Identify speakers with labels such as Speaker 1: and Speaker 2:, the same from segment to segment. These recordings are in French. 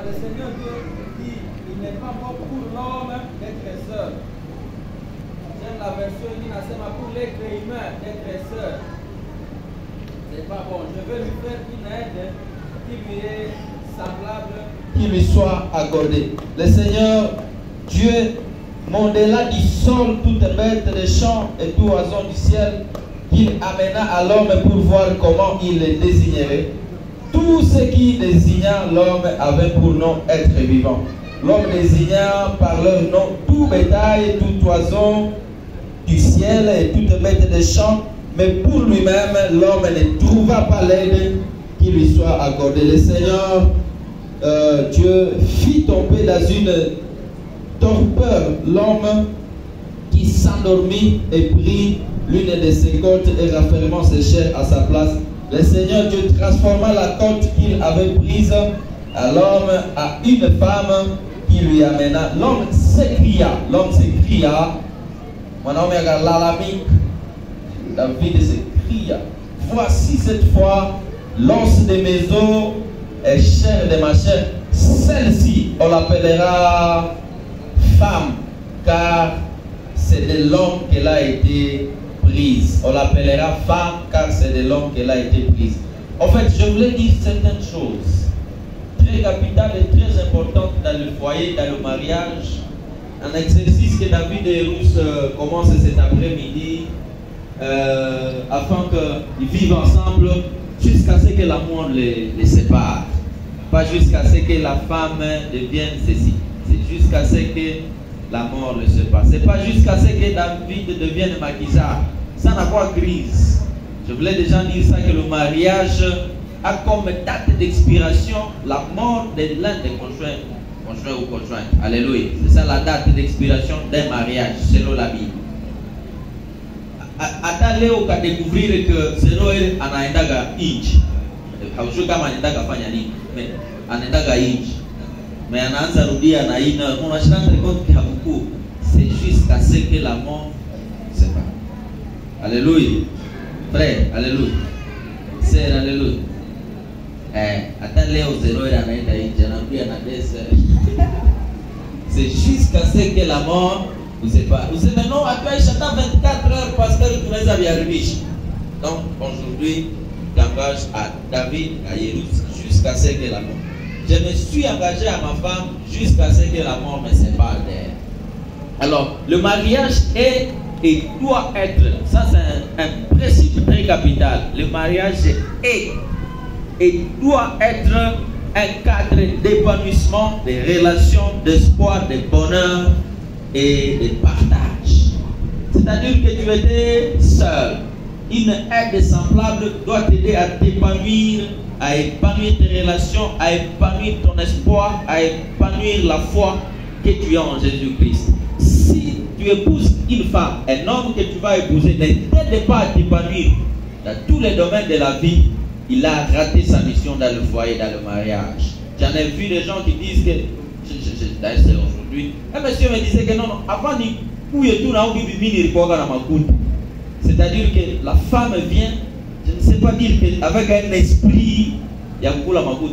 Speaker 1: le Seigneur Dieu dit, il n'est pas bon pour l'homme d'être seul. J'aime la version qui n'a pour l'être humain d'être seul. C'est pas bon. Je veux lui faire une aide qui lui est semblable, qui lui soit accordée. Le Seigneur Dieu modéla du sol toute bête des champs et tout oiseau du ciel qu'il amena à l'homme pour voir comment il les désignerait. Tout ce qui désigna l'homme avait pour nom être vivant. L'homme désigna par leur nom tout bétail, tout oiseau du ciel et toute bête des champs, mais pour lui-même, l'homme ne trouva pas l'aide qui lui soit accordée. Le Seigneur Dieu fit tomber dans une torpeur l'homme qui s'endormit et prit l'une de ses côtes et raffermant ses chairs à sa place. Le Seigneur Dieu transforma la côte qu'il avait prise à l'homme à une femme qui lui amena. L'homme s'écria, mon homme est l'alamite. David s'écria, voici cette fois l'os de mes os et chair de ma chair. Celle-ci, on l'appellera femme, car c'est de l'homme qu'elle a été prise. On l'appellera femme, car c'est de l'homme qu'elle a été prise. En fait, je voulais dire certaines choses très capitales et très importantes dans le foyer, dans le mariage. Un exercice que David et Ruth commencent cet après-midi afin qu'ils vivent ensemble jusqu'à ce que l'amour les sépare. Pas jusqu'à ce que la femme devienne ceci. C'est jusqu'à ce que la mort le sépare. C'est pas jusqu'à ce que David devienne maquisard. Ça n'a pas grise. Je voulais déjà dire ça, que le mariage a comme date d'expiration la mort de l'un des conjoints ou conjointes. Alléluia. C'est ça la date d'expiration d'un mariage, selon la Bible. Hata leo ukadekuvire que zero anaendaga inchi. Haujui kama anaendaga fanya nini. Anaendaga inchi. Mais anaanza rudia na ina unashika rekodi kihabuku. C'est jusqu'à ce que la mort sépare. Alléluia. Frère, alléluia. Sœur, alléluia. Hata leo zero anaenda inchi, anarudia na desa. C'est jusqu'à ce que la mort vous sépare. Vous savez, non, après chaque 24 heures, pasteur, tu les as bien riches. Donc, aujourd'hui, j'engage à David, à Yérus, jusqu'à ce que la mort. Je me suis engagé à ma femme jusqu'à ce que la mort me sépare d'elle. Alors, le mariage est et doit être, ça c'est un principe très capital. Le mariage est et doit être un cadre d'épanouissement, de relations, d'espoir, de bonheur et de partage. C'est-à-dire que tu étais seul. Une aide semblable doit t'aider à t'épanouir, à épanouir tes relations, à épanouir ton espoir, à épanouir la foi que tu as en Jésus-Christ. Si tu épouses une femme, un homme que tu vas épouser ne t'aide pas à t'épanouir dans tous les domaines de la vie, il a raté sa mission dans le foyer, dans le mariage. J'en ai vu des gens qui disent que, d'ailleurs c'est aujourd'hui, un monsieur me disait que non, avant ni couille tout, c'est-à-dire que la femme vient, je ne sais pas dire qu'avec un esprit, il y a beaucoup la magout,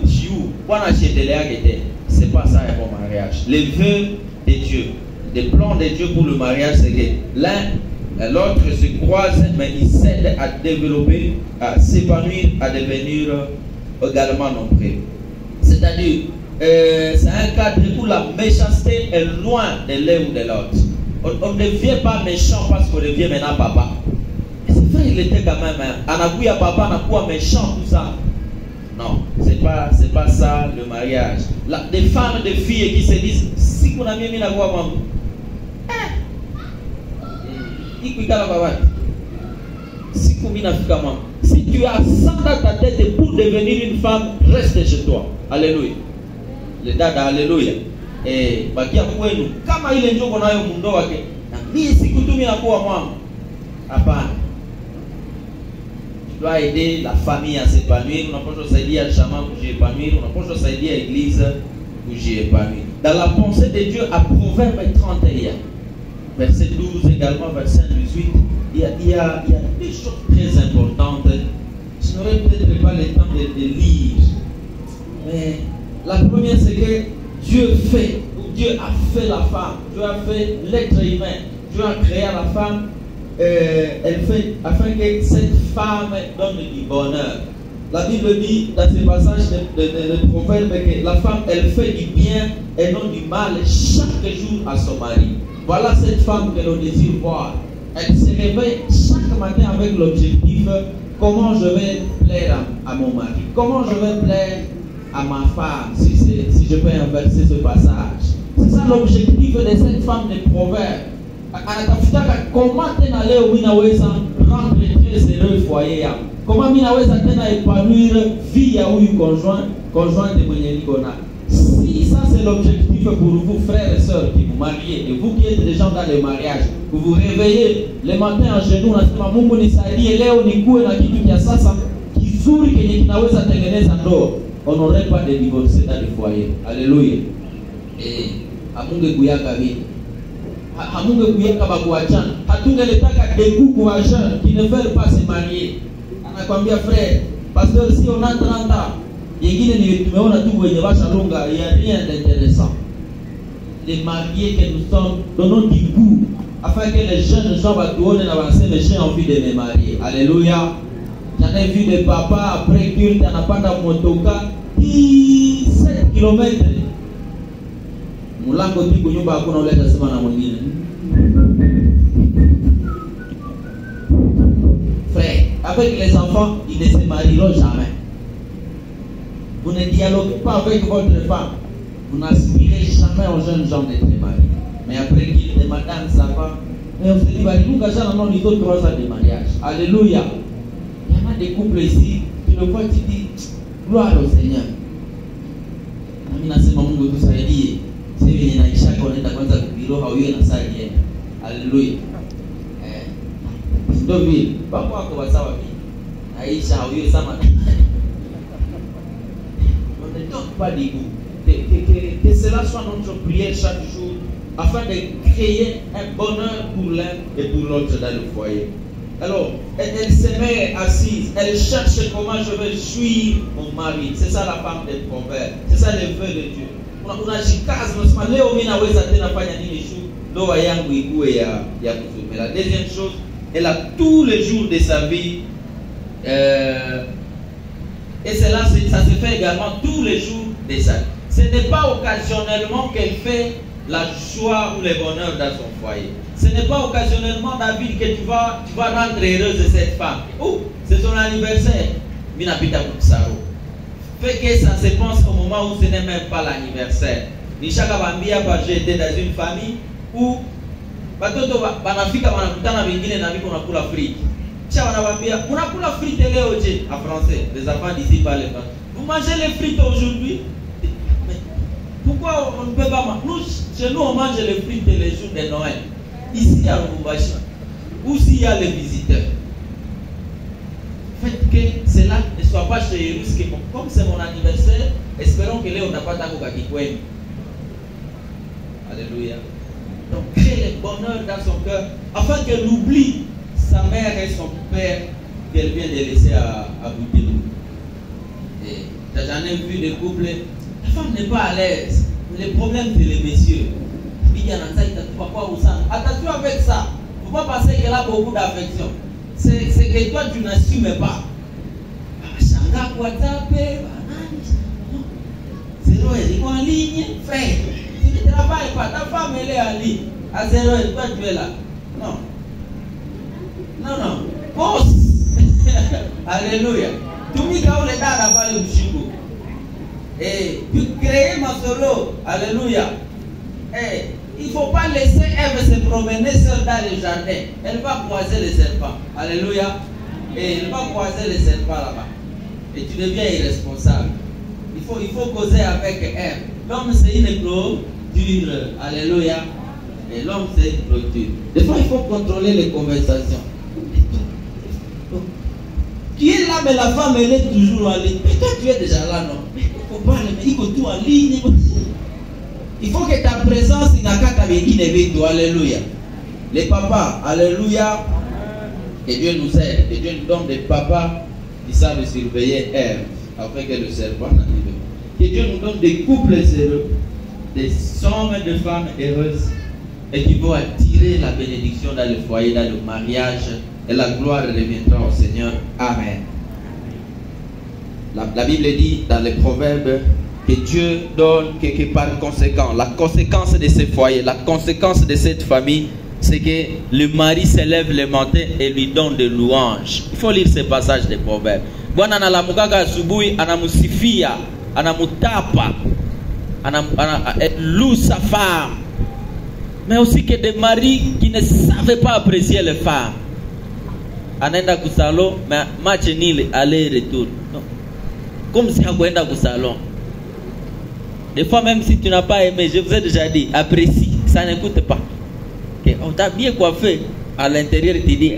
Speaker 1: c'est pas ça un bon mariage. Les vœux de Dieu, les plans de Dieu pour le mariage, c'est que l'un l'autre se croise, mais ils s'aident à développer, à s'épanouir, à devenir également nombreux. C'est-à-dire, c'est un cadre où la méchanceté est loin de l'un ou de l'autre. On ne devient pas méchant parce qu'on devient maintenant papa. Et c'est vrai, il était quand même, Anabouya papa, Anabouya méchant, tout ça. Non, c'est pas ça le mariage. Des femmes, des filles qui se disent, si vous avez mis la voix, maman, si tu as ça dans ta tête pour devenir une femme, reste chez toi. Alléluia. Le dada, alléluia. Et bakia kwenu kama ile njoko nayo mundo wake na mimi sikutumia kwa mama. Hapana. Tu dois aider la famille à s'épanouir, unapaswa saidia chama kujiepanouir, unapaswa saidia l'église kujiepanouir. Dans la pensée de Dieu à Proverbe 31 verset 12 également verset 18, il y a des choses très importantes. Je n'aurais peut-être pas le temps de lire, mais La première, c'est que Dieu a fait la femme, Dieu a fait l'être humain, Dieu a créé la femme, elle fait, afin que cette femme donne du bonheur. La Bible dit dans ce passage de proverbe que la femme, elle fait du bien et non du mal chaque jour à son mari. Voilà cette femme que l'on désire voir. Elle se réveille chaque matin avec l'objectif: comment je vais plaire à mon mari, comment je vais plaire à ma femme, si je peux inverser ce passage. C'est ça l'objectif de cette femme de proverbe. Comment tenale minaweza rendre très heureux foyer ya? Comment minaweza tena épanouir vie ya huyu conjoint de mwenye niko na? Si ça c'est l'objectif pour vous frères et sœurs qui vous mariez, et vous qui êtes des gens dans le mariage, vous vous réveillez le matin en genoux, unasema Mungu nisaidie leo nikuwe na kitu kia sasa kizuri kenye kinaweza tengeneza ndoa. On n'aurait pas de divorce dans le foyer. Alléluia. Et amunge kuyaka vile. Hamunge kuyaka bakuachana. Hatungeletaka des coups jeunes qui ne veulent pas se marier. Anakwambia frère, pasteur, si on a 30 ans, yengine ni tumeona tu wenye basha lunga, il n'y a rien d'intéressant. Les mariés que nous sommes, donnons du goût afin que les jeunes gens batuone na baseme j'ai envie de me marier. Alléluia. J'en ai vu des papas après culte anapanda motoka 7 km. Mulango tu kunyumba hakuna ule atasema na mwingine. Frère, avec les enfants, ils ne se marieront jamais. Vous ne dialoguez pas avec votre femme. Vous n'aspirez jamais aux jeunes gens d'être mariés. Mais après qu'il de madame, ça va. Mais on se dit, nous, quand on a 3 ans de mariage. Alléluia. Il y a des couples ici, tu le vois, tu dis, gloire au Seigneur. Amina sema Mungu tusaidie. Sasa hivi naisha kuenda kwanza kubiroha huyo na saidie. Haleluya. Ndio vile. Baba wako wasawa vipi? Aisha huyo sama. On ne donne pas des goûts. Que cela soit notre prière chaque jour afin de créer un bonheur pour l'un et pour l'autre dans le foyer. Alors, elle se met assise, elle cherche comment je vais jouir mon mari. C'est ça la femme des proverbes, c'est ça le vœu de Dieu. Unajikaza unasema leo mimi naweza tena fanya nini shu ndoa yangu ikuwe ya kuzuri. Mais la deuxième chose, elle a tous les jours de sa vie et cela ça se fait également tous les jours de sa vie. Ce n'est pas occasionnellement qu'elle fait la joie ou le bonheur dans son foyer. Ce n'est pas occasionnellement, David, que tu vas rendre heureuse cette femme. Oh, c'est son anniversaire. Minapita Mutsaro. Fait que ça se pense au moment où ce n'est même pas l'anniversaire. Nishaka Bambia, j'étais dans une famille où batoto banafika banakutana wengine na viko nakula frite. Kisha wanabambia, unakula frite leo je? En français, les enfants d'ici parlent français. Vous mangez les frites aujourd'hui? Pourquoi on ne peut pas manger? Nous, chez nous, on mange les frites les jours de Noël. Ici à Lubumbashi, où s'il y a les visiteurs. Faites que cela ne soit pas chez Yérus, comme c'est mon anniversaire, espérons que Léo n'a pas d'accordé. Alléluia. Donc, crée le bonheur dans son cœur, afin qu'elle oublie sa mère et son père qu'elle vient de laisser à Boutilou. Et j'en ai vu des couples, la femme n'est pas à l'aise. Le problème, c'est les messieurs. Attention avec ça. Il ne faut pas penser qu'elle a beaucoup d'affection. C'est que toi, tu n'assumes pas. C'est en ligne, frère. Si tu ne travailles pas, ta femme elle est en ligne. À 0, toi tu es là. Non. Non, non. Pause. Alléluia. Tu me dis que on est dans le Mchigo. Et tu crées ma solo. Alléluia. Et il ne faut pas laisser Ève se promener seule dans le jardin. Elle va croiser les serpents. Alléluia. Et elle va croiser les serpents là-bas. Et tu deviens irresponsable. Il faut causer avec Ève. L'homme c'est une clôture. Alléluia. Et l'homme c'est une clôture. Des fois il faut contrôler les conversations. Tu es là mais la femme elle est toujours en ligne. Mais toi tu es déjà là non. Mais il faut parler mais il faut tout en ligne. Il faut que ta présence n'akata vingine. Alléluia. Les papas, alléluia. Que Dieu nous aide. Que Dieu nous donne des papas qui savent surveiller Ève afin que le serpent n'arrive pas. Que Dieu nous donne des couples heureux, des hommes et des femmes heureuses, et qui vont attirer la bénédiction dans le foyer, dans le mariage, et la gloire reviendra au Seigneur. Amen. La Bible dit dans les Proverbes que Dieu donne que par conséquent, la conséquence de ce foyer, la conséquence de cette famille, c'est que le mari se lève le matin et lui donne des louanges. Il faut lire ce passage des Proverbes. Bwana analamukaga asubuhi, anamusifia, anamutapa, loue sa femme. Mais aussi que des maris qui ne savaient pas apprécier les femmes. Anaenda kusalo, mais match nil, aller-retour. Comme si on allait au salon. Des fois, même si tu n'as pas aimé, je vous ai déjà dit, apprécie, ça n'écoute pas. Okay. On t'a bien coiffé à l'intérieur, tu dis,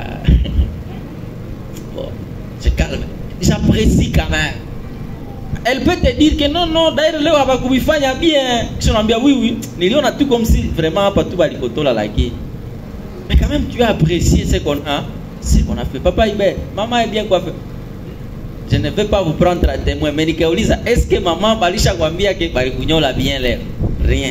Speaker 1: bon, je calme, j'apprécie quand même. Elle peut te dire que non, d'ailleurs, là, on va faire bien. Je suis bien, oui, on a tout comme si vraiment pas tout balikoto la laqué. Mais quand même, tu as apprécié ce qu'on a fait. Papa est bien, maman est bien coiffée. Je ne vais pas vous prendre à témoin. Mais Nikaouliza, est-ce que maman balisha kwambia que balikuñola bien l'air? Rien.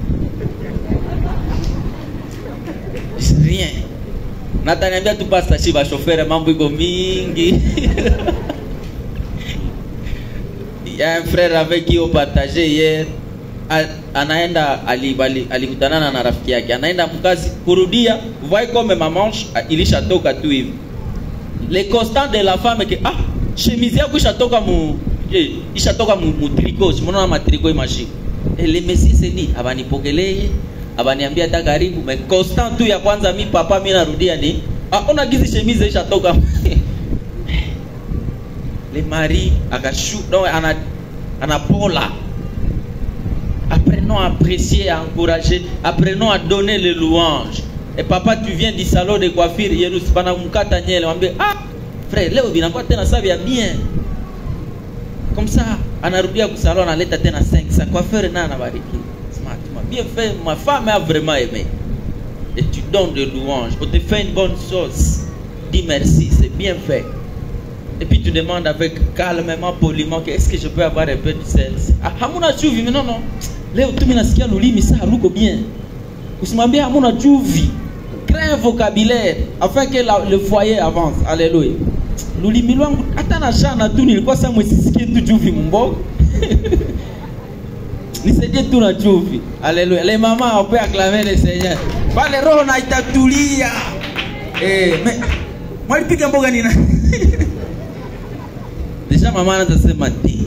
Speaker 1: Rien. Nataniambia tu pasta shiba chauffeur mambo iko mingi. Il y a un frère avec qui on partageait hier. Anaenda alikutanana na rafiki yake. Anaenda mkazi kurudia, vous voyez comme maman ilishatoka tu hivi. Le constat de la femme que chemise yako ishatoka mu tricot, unaona ma tricot imashika. Et le messie se dit abanipokelee, abaniambia hata karibu, mais constant tu ya kwanza mi papa mimi narudia ni ona gizi chemise ishatoka. Le mari akashu donc anapola. Apprenons à apprécier, à encourager, apprenons à donner les louanges. Et papa, tu viens du salon de coiffure, frère, leo binakuwa tena sabi ya bien. Comme ça, anarudia ku salon analeta tena 5, sa coiffeur na anabariki. Smart, bien fait, ma femme a vraiment aimé. Et tu donnes de louanges, on te fait une bonne sauce. Dis merci, c'est bien fait. Et puis tu demandes avec calmement, poliment, est-ce que je peux avoir un peu de sel? Hamuna chuvi, mais non. Leo tu minasikia lulimi sa haluko bien. Usimwambie hamuna chuvi. Crée un vocabulaire afin que le foyer avance. Alléluia. Lulimi lwangu hata na shana tu nilikuwa sasa mwesisikie tu chuvi mbogo. Nisaidie tu na chuvi. Alléluia. Les mamans on peut acclamer le Seigneur. Pale roho na itatulia. Mais mwalipiga mboga nina. Déjà maman anasema ti.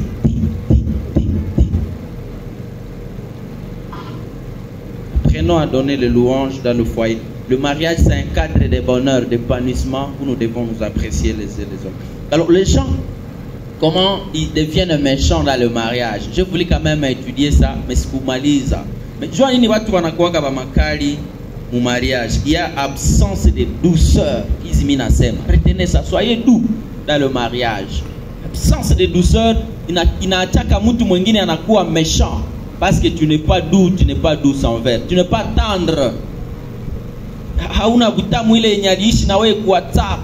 Speaker 1: Apprenons à donner les louanges dans le foyer. Le mariage, c'est un cadre de bonheur, d'épanouissement où nous devons nous apprécier les uns les autres. Alors, les gens, comment ils deviennent méchants dans le mariage? Je voulais quand même étudier ça, mais c'est pour Malisa. Mais je vois qu'il y a un mariage. Il y a absence de douceur. Retenez ça, soyez doux dans le mariage. Absence de douceur, inachaka mtu mwingine anakuwa méchant. Parce que tu n'es pas doux, tu n'es pas douce envers. Tu n'es pas tendre. Hauna butamu ile yenye aliishi na wewe kwa WhatsApp.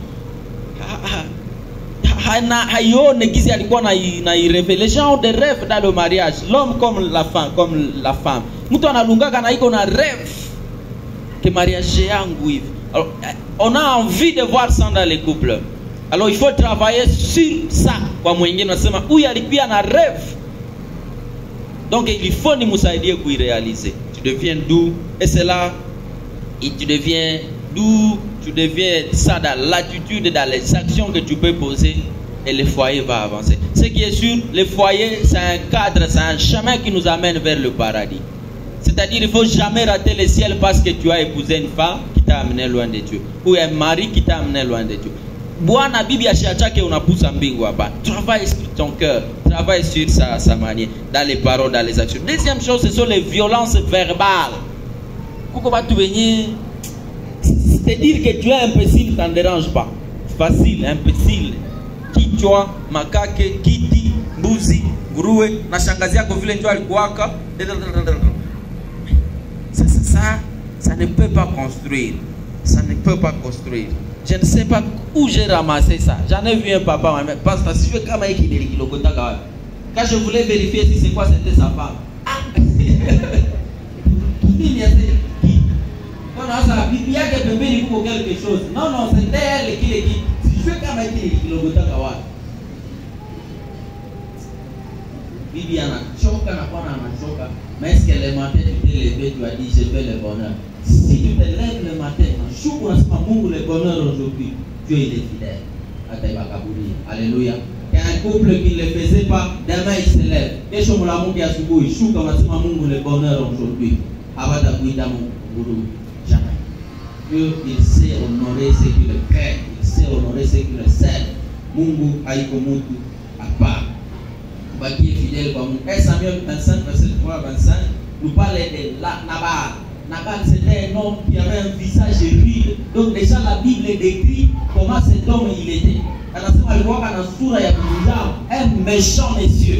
Speaker 1: Haione gizi alikuwa na ireve. Les gens ont des rêves dans le mariage. L'homme comme la femme. Mtu analungaka na iko na rêve que mariage yangu hivi. Alors, on a envie de voir ça dans les couples. Alors il faut travailler sur ça. Kwa mwingine nasema huyu alikuwa na rêve. Donc il faut nous aider pour y réaliser. Tu deviens doux et c'est là et tu deviens doux, tu deviens ça dans l'attitude, dans les actions que tu peux poser et le foyer va avancer. Ce qui est sûr, le foyer c'est un cadre, c'est un chemin qui nous amène vers le paradis. C'est-à-dire il ne faut jamais rater le ciel parce que tu as épousé une femme qui t'a amené loin de Dieu ou un mari qui t'a amené loin de Dieu. Bwana bibi achachake unapusa mbingu hapa. Travaille sur ton cœur, travaille sur sa manière, dans les paroles, dans les actions. Deuxième chose, ce sont les violences verbales. C'est-à-dire que tu es imbécile, ça ne dérange pas. Facile, imbécile. Kichwa, makake, kiti, mbuzi, nguruwe, na shangazi yako vile njoo alikuwaka. Ça ne peut pas construire. Ça ne peut pas construire. Je ne sais pas où j'ai ramassé ça. J'en ai vu un papa, parce que si je fais comme un Quand je voulais vérifier si c'est quoi, c'était sa femme. Ah! Non, ça, il y a que bébé pour quelque chose. Non, non, c'était elle qui dit. Si je fais quand même qu'il le goûte à Kawa. Bibi ana choka na kwa na choka. Mais est-ce que le matin tu t'es levé, tu as dit je fais le bonheur. Si tu te lèves le matin, chou na sema Mungu le bonheur aujourd'hui, Dieu il est fidèle. Ataiba kaburi. Alléluia. Et un couple qui ne le faisait pas, demain il se lève. Kesho mula Mungu ya asubuhi, shu kama sema Mungu le bonheur aujourd'hui. Abata kuita Mungu. Jamais. Dieu, il sait honorer ceux qui le craignent, il sait honorer ceux qui le servent. Mungu haiko mutu à part. Qui est fidèle comme nous. 1 Samuel 25, verset 3 à 25, nous parle de Nabal. Nabal, c'était un homme qui avait un visage rude. Donc déjà la Bible décrit comment cet homme il était. Un méchant monsieur.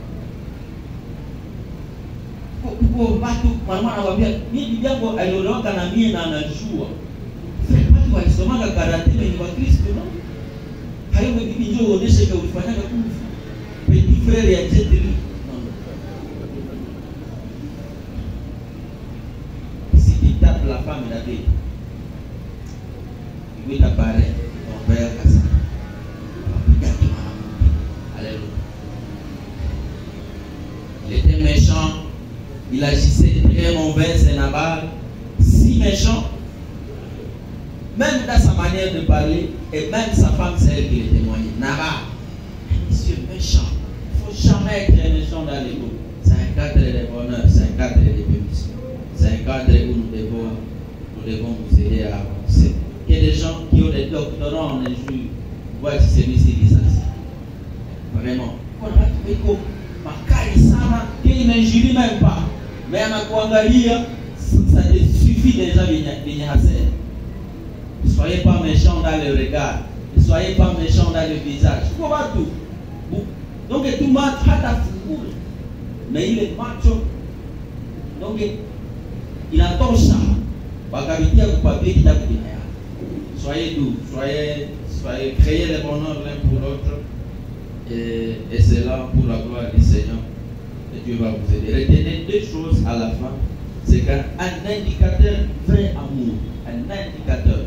Speaker 1: Watu mama anawaambia mimi jambo aliondoka na mimi na anajua. Watu walisoma karate ni wa Kristo no? Hayo bibi njoo uoneshe kwa ulifanyaga kufu. Petit frère ya Jetri. Si tu tapes la femme de David, il va t'apparaître ton père comme ça. Alléluia. Il était méchant. Il agissait très mauvais, c'est Nabal, si méchant. Même dans sa manière de parler, et même sa femme, c'est elle qui le témoignait. Nabal, un monsieur méchant. Il ne faut jamais être méchant dans les groupes. C'est un cadre de bonheur, c'est un cadre de bénédiction. C'est un cadre où nous devons nous aider à avancer. Il y a des gens qui ont des doctorats en injure. Voici celui-ci licencié. Vraiment. Makali sana, qui n'injurie même pas. Mais anakuangalia, ça te suffit déjà de hasser. Ne soyez pas méchants dans le regard. Ne soyez pas méchants dans le visage. Pourquoi tout? Donc tout le monde a ta figure. Mais il est macho. Donc il attend ça. Soyez doux. Soyez créez le bonheur l'un pour l'autre. Et c'est là pour la gloire du Seigneur. Et Dieu va vous aider. Retenez deux choses à la fin. C'est qu'un indicateur vrai amour. Un indicateur.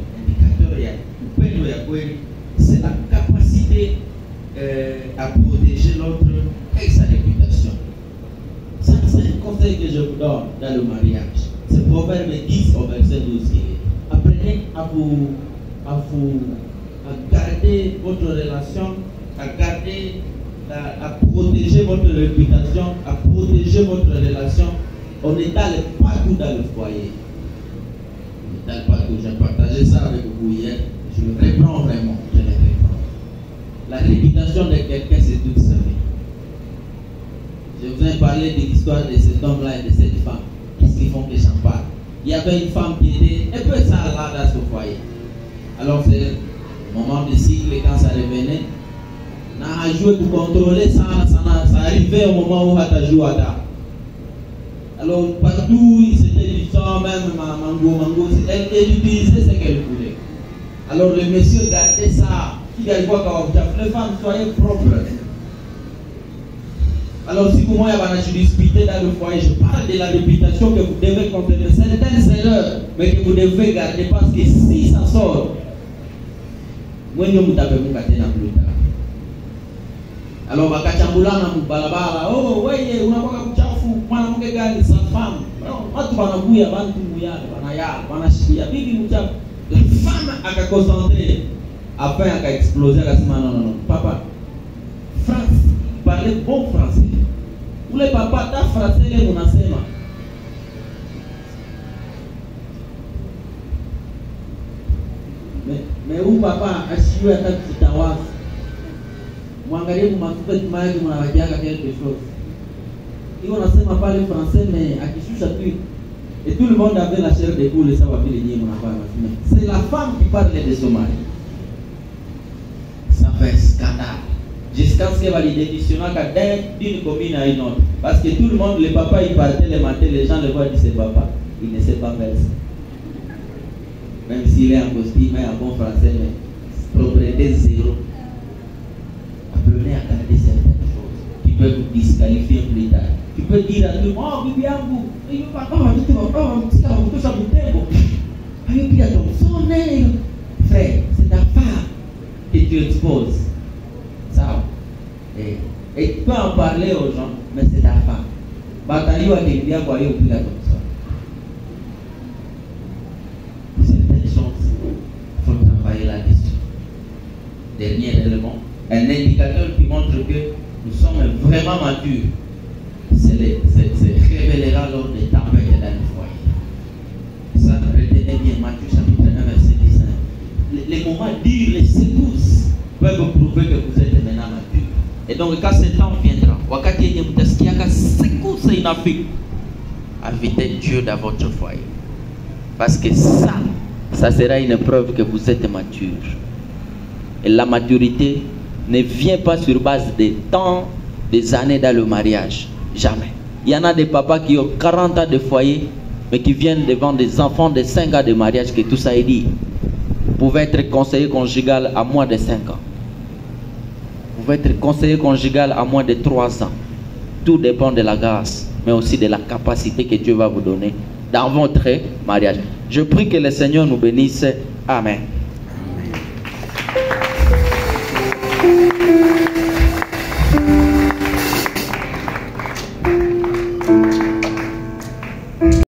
Speaker 1: C'est la capacité à protéger l'autre et sa réputation. Ça, c'est un conseil que je vous donne dans le mariage. C'est Proverbe 10 au verset 12. Apprenez à garder votre relation, à garder, à protéger votre réputation, à protéger votre relation. On n'étale pas tout dans le foyer. On n'étale pas tout. J'ai partagé ça avec vous hier. Je le reprends vraiment. Je le reprends. La réputation de quelqu'un, c'est toute sa vie. Je vous ai parlé de l'histoire de cet homme-là et de cette femme. Qu'est-ce qu'ils font que j'en parle? Il y avait une femme qui était un peu sale là dans ce foyer. Alors c'est le moment de cycle, quand ça revenait, on a joué pour contrôler ça arrivait au moment où on a joué à ça. Alors partout, c'était du sang, même mango, elle utilisait ce qu'elle voulait. Alors le monsieur gardait ça. Il a dit les femmes, soyez propres. Alors si pour moi il y a une jurisprudence dans le foyer, je parle de la réputation que vous devez contenir. Certaines erreurs, mais que vous devez garder parce que si ça sort, moi je vous tapez mon catena plus tard. Alors bakachambulana mbalabala, oh wewe unakuwa kuchafu mwanamke gani sa femme. Watu wanakuya bantu muyale, wanashikia bibi mchafu. La femme a concentré. Après, elle a explosé. Elle a dit non, papa, France, parlez bon français. Vous les papas, ta français, les mon enseignement. Mais où papa a su à ta petite avance? Moi, regardez, vous m'avez fait mal, vous m'avez dit quelque chose. Ils vont enseigner parler français, mais à qui je suis. Et tout le monde avait la chair de poule et ça va bien les mon affaire. C'est la femme qui parle de son mari. Ça fait scandale. Jusqu'à ce qu'elle va lui démissionner d'une commune à une autre. Parce que tout le monde, les papas, ils partaient le matin, les gens le voient, ils disent c'est papa. Il ne sait pas faire ça. Même s'il est en costume, en bon français, mais propriété zéro. Apprenez à garder certaines choses. Tu peut vous disqualifier plus tard. Tu peux dire à tout le monde, oh, bibi yangu, frère, c'est ta femme que tu exposes. Ça. Et tu peux en parler aux gens, mais c'est ta femme. Certaines choses, il faut travailler la question. Dernier élément, un indicateur qui montre que nous sommes vraiment matures, se révélera lors des tempêtes dans le foyer. Ça, retenez bien Matthieu chapitre 1 verset 19. Les moments durs, les secousses peuvent prouver que vous êtes maintenant mature. Et donc quand ce temps viendra, wakati yenye mtasikiaka sekuse inafika, invitez Dieu dans votre foyer. Parce que ça sera une preuve que vous êtes mature. Et la maturité ne vient pas sur base des temps, des années dans le mariage. Jamais. Il y en a des papas qui ont 40 ans de foyer, mais qui viennent devant des enfants de 5 ans de mariage, que tout ça est dit. Vous pouvez être conseiller conjugal à moins de 5 ans. Vous pouvez être conseiller conjugal à moins de 3 ans. Tout dépend de la grâce, mais aussi de la capacité que Dieu va vous donner dans votre mariage. Je prie que le Seigneur nous bénisse. Amen.